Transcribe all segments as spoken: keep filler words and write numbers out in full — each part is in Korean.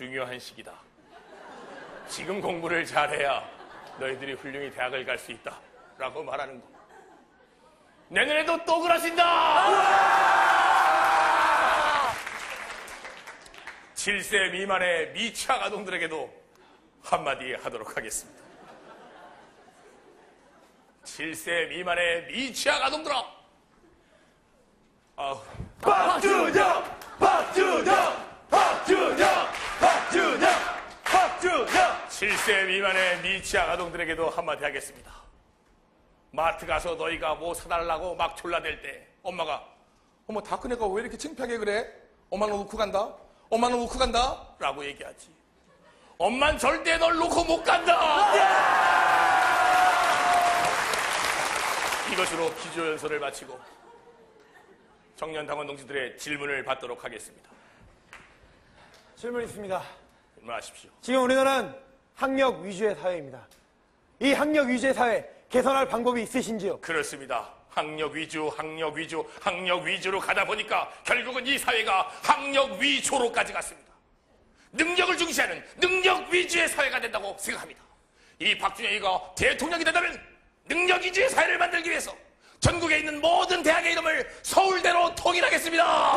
중요한 시기다. 지금 공부를 잘해야 너희들이 훌륭히 대학을 갈 수 있다 라고 말하는 거. 내년에도 또 그러신다. 칠 세 미만의 미취학 아동들에게도 한마디 하도록 하겠습니다. 칠 세 미만의 미취학 아동들아, 아우. 박준영! 박준영! 박준영! 박준영! 박준영! 칠 세 미만의 미취학 아동들에게도 한마디 하겠습니다. 마트 가서 너희가 뭐 사달라고 막 졸라댈 때 엄마가 어머 다 큰 애가 왜 이렇게 창피하게 그래? 엄마는 놓고 간다? 엄마는 놓고 간다? 라고 얘기하지. 엄만 절대 널 놓고 못 간다! 이것으로 기조연설을 마치고 청년당원 동지들의 질문을 받도록 하겠습니다. 질문 있습니다. 질문하십시오. 지금 우리나라는 학력 위주의 사회입니다. 이 학력 위주의 사회 개선할 방법이 있으신지요? 그렇습니다. 학력 위주, 학력 위주, 학력 위주로 가다 보니까 결국은 이 사회가 학력 위조로까지 갔습니다. 능력을 중시하는 능력 위주의 사회가 된다고 생각합니다. 이 박준영이가 대통령이 된다면 능력 위주의 사회를 만들기 위해서 전국에 있는 모든 대학의 이름을 서울대로 통일하겠습니다.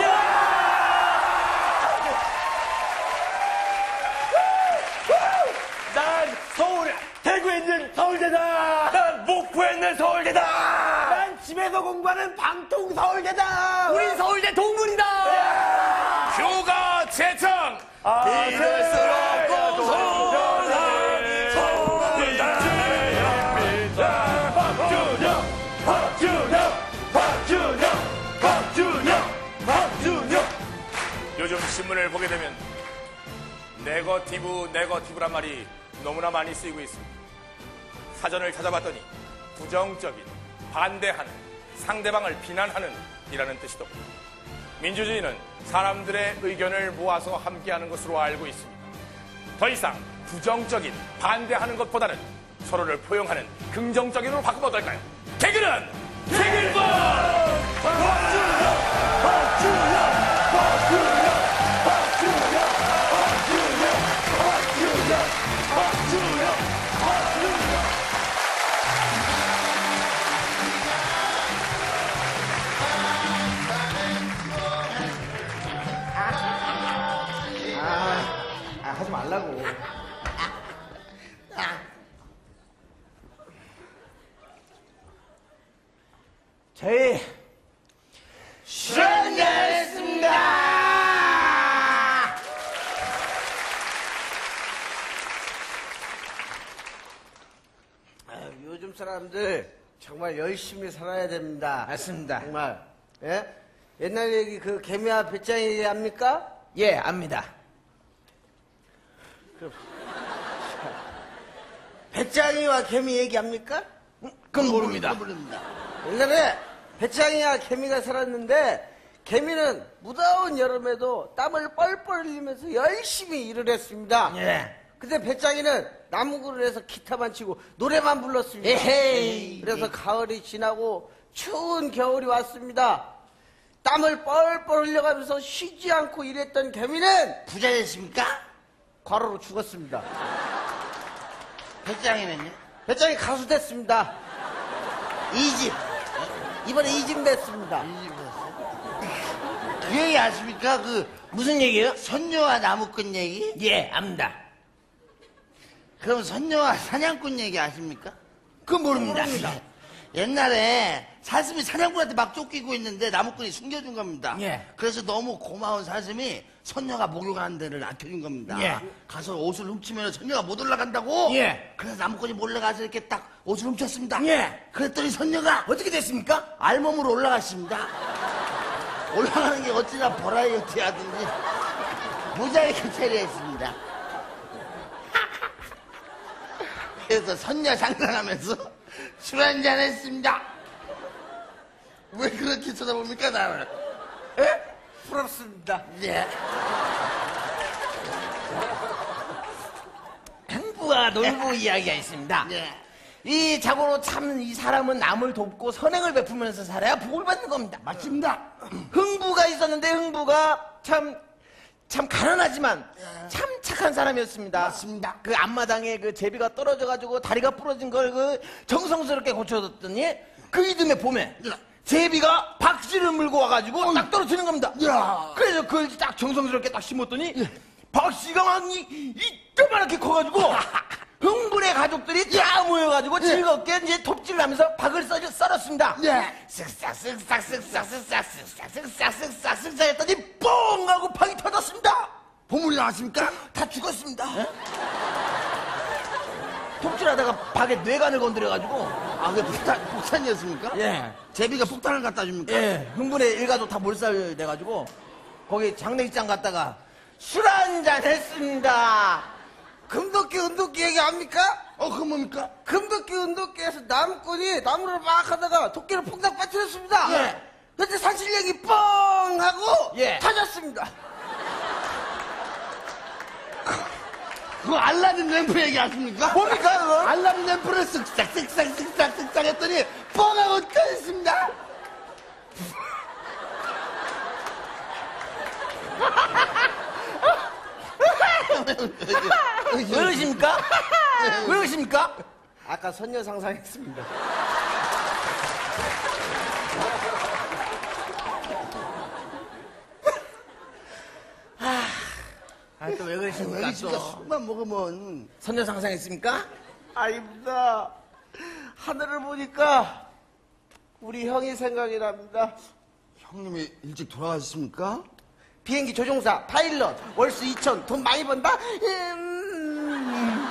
난 서울, 대구에 있는 서울대다! 난 목포에 있는 서울대다! 난 집에서 공부하는 방통 서울대다! 우린 서울대 동문이다! 교가 재창! 이럴 수 없고 소원해 서울대입니다. 박준영! 박준영! 박준영! 박준영! 박준영! 요즘 신문을 보게 되면 네거티브, 네거티브란 말이 너무나 많이 쓰이고 있습니다. 사전을 찾아봤더니 부정적인, 반대하는, 상대방을 비난하는 이라는 뜻이더군요. 민주주의는 사람들의 의견을 모아서 함께하는 것으로 알고 있습니다. 더 이상 부정적인, 반대하는 것보다는 서로를 포용하는 긍정적인으로 바꾸면 어떨까요? 개그는 개그일뿐! 박준영! 박준영! 박준영! 박준영! 박준영! 박준영! 박준영! 박준영! 아, 하지 말라고. 저희 수련 잘했습니다. 아유, 요즘 사람들 정말 열심히 살아야 됩니다. 맞습니다. 정말. 예? 옛날 얘기 그 개미와 배짱이 얘기 합니까? 예, 압니다. 배짱이와 개미 얘기합니까? 그건 모릅니다. 모릅니다. 옛날에 배짱이와 개미가 살았는데 개미는 무더운 여름에도 땀을 뻘뻘 흘리면서 열심히 일을 했습니다. 예. 근데 배짱이는 나무그늘에서 기타만 치고 노래만 불렀습니다. 에헤이. 그래서 가을이 지나고 추운 겨울이 왔습니다. 땀을 뻘뻘 흘려가면서 쉬지 않고 일했던 개미는 부자 됐습니까? 과로로 죽었습니다. 배짱이는요? 배짱이 가수 됐습니다. 이집 이번에 이집 냈습니다. 그 얘기 아십니까? 그 무슨 얘기예요? 선녀와 나무꾼 얘기? 예, 압니다. 그럼 선녀와 사냥꾼 얘기 아십니까? 그건 모릅니다. 모릅니다. 옛날에 사슴이 사냥꾼한테 막 쫓기고 있는데 나무꾼이 숨겨준 겁니다. 예. 그래서 너무 고마운 사슴이 선녀가 목욕하는 데를 아껴준 겁니다. 예. 가서 옷을 훔치면 선녀가 못 올라간다고. 예. 그래서 나무꾼이 몰래 가서 이렇게 딱 옷을 훔쳤습니다. 예. 그랬더니 선녀가 어떻게 됐습니까? 알몸으로 올라갔습니다. 올라가는 게 어찌나 버라이어티 하든지 모자이크 처리했습니다. 그래서 선녀 상상하면서 술 한잔 했습니다. 왜 그렇게 쳐다봅니까, 나를? 에? 부럽습니다. 예. 행부와 놀부 이야기가 있습니다. 예. 이 자고로 참 이 사람은 남을 돕고 선행을 베푸면서 살아야 복을 받는 겁니다. 맞습니다. 흥부가 있었는데 흥부가 참, 참 가난하지만 참 착한 착한 사람이었습니다. 맞습니다. 그 앞마당에 그 제비가 떨어져가지고 다리가 부러진 걸 그 정성스럽게 고쳐줬더니 그 이듬해 봄에 야. 제비가 박씨를 물고 와가지고 딱 떨어지는 겁니다. 야. 그래서 그걸 딱 정성스럽게 딱 심었더니 박씨가 막 이, 이따만하게 커가지고 흥분의 가족들이 다 모여가지고 즐겁게 이제 톱질을 하면서 박을 썰, 썰었습니다. 예. 쓱싹 쓱싹 쓱싹 쓱싹 쓱싹 쓱싹 쓱싹 쓱싹 했더니 뻥 하고 박이 터졌습니다. 보물이 나왔습니까? 다 죽었습니다. 톱질하다가 박에 뇌관을 건드려가지고 아, 그게 폭탄, 폭탄이었습니까? 예. 제비가 폭탄을 갖다 줍니까? 예, 흥분에 일가족 다 몰살 돼가지고 거기 장례식장 갔다가 술 한잔 했습니다. 금도끼 은도끼 얘기합니까? 어, 그건 뭡니까? 금도끼 은도끼에서 나무꾼이 나무를 막 하다가 도끼를 퐁당 빠뜨렸습니다. 예. 근데 산신령이 뻥 하고 예. 터졌습니다. 그거 알라딘 램프 얘기 아십니까? 뭡니까 그거? 알라딘 램프를 쓱싹 쓱싹 쓱싹 쓱싹 했더니 뻥하고 터졌습니다. 왜 그러십니까? 왜 그러십니까? 아까 선녀 상상했습니다. 아, 또 왜 그러십니까? 여기 진짜 또 술만 먹으면 선녀 상상했습니까? 아닙니다. 하늘을 보니까 우리 형이 생각이 납니다. 형님이 일찍 돌아가셨습니까? 비행기 조종사, 파일럿, 월수 이천, 돈 많이 번다? 음...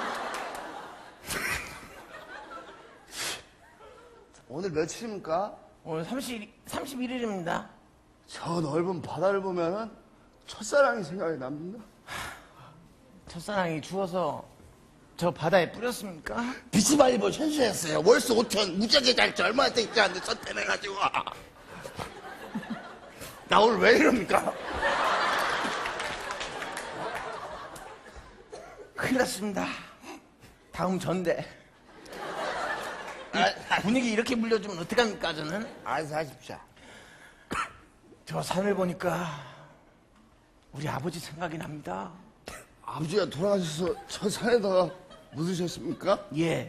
오늘 며칠입니까? 오늘 삼십일 일입니다. 저 넓은 바다를 보면은 첫사랑이 생각이 납니다. 첫사랑이 죽어서 저 바다에 뿌렸습니까? 비치발리볼 현수했어요. 월수 오천 무지하게 잘지 얼마나 되지 않는데 선택해가지고. 나 오늘 왜 이럽니까? 큰일 났습니다. 다음 전대. 아, 분위기 이렇게 물려주면 어떡합니까, 저는? 알아서 하십시오. 저 산을 보니까 우리 아버지 생각이 납니다. 아버지가 돌아가셔서 저 산에다가 묻으셨습니까? 예.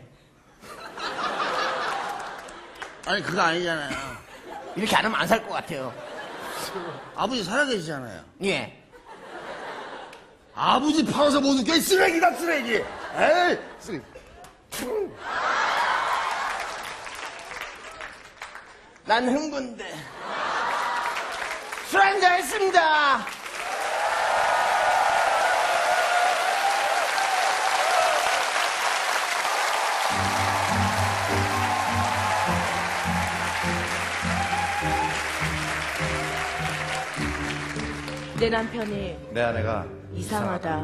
아니 그거 아니잖아요. 이렇게 안 하면 안 살 것 같아요. 아버지 살아계시잖아요. 예. 아버지 팔아서 못 웃겨. 쓰레기다 쓰레기. 에이 쓰레기. 난 흥분돼. 술 한잔 했습니다. 내 남편이 내 아내가 이상하다.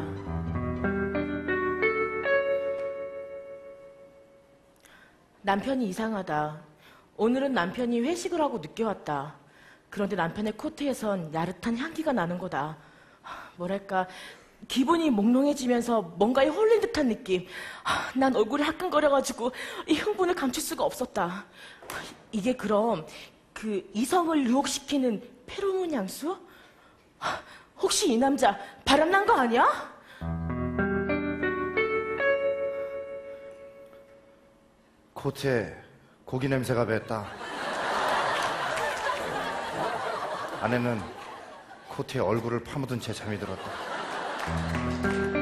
남편이 이상하다. 오늘은 남편이 회식을 하고 늦게 왔다. 그런데 남편의 코트에선 야릇한 향기가 나는 거다. 뭐랄까 기분이 몽롱해지면서 뭔가에 홀린 듯한 느낌. 난 얼굴이 화끈거려가지고 이 흥분을 감출 수가 없었다. 이게 그럼 그 이성을 유혹시키는 페로몬 향수? 혹시 이 남자 바람난 거 아니야? 코트에 고기 냄새가 뱄다. 아내는 코트에 얼굴을 파묻은 채 잠이 들었다.